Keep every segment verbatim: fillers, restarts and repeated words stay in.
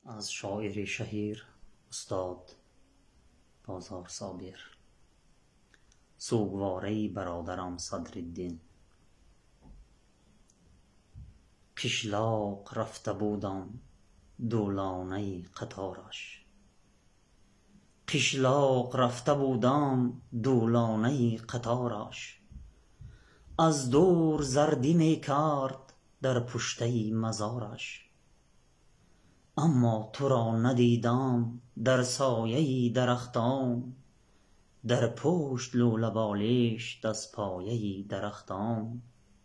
از شاعر شهیر استاد بازار صابر. سوگواری برادرم صدرالدین. قشلاق رفته بودم دولانه قطارش، قشلاق رفته بودم دولانه قطارش. از دور زردی می کرد در پشته مزارش، اما تو را ندیدم در سایه درختان، در پشت لوله بالش دست پایه درختان.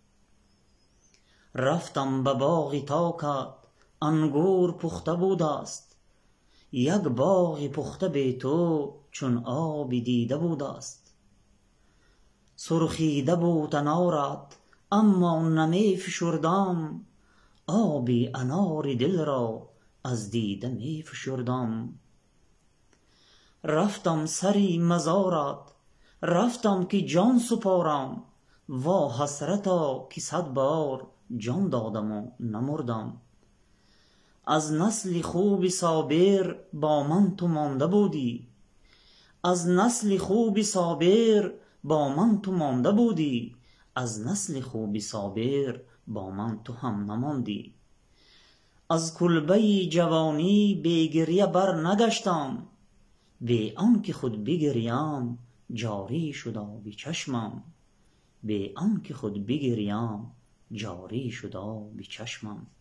رفتم به باغی تاکت انگور پخته بود است، یک باغ پخته بی تو چون آب دیده بود است. سرخیده بود انارت اما نمی فشردم، آب انار دل را از دیده می فشردم. رفتم سری مزارت، رفتم که جان سپارم، وا حسرتا که صد بار جان دادم و نمردم. از نسل خوب صابر با من تو مانده بودی، از نسل خوب صابر با من تو مانده بودی، از نسل خوب صابر با من تو هم نماندی. از کلبه جوانی بی گریه بر نگشتم، بی آنکه خود بگریم جاری شد آب چشمم، بی آنکه خود بگریم جاری شد آب چشمم.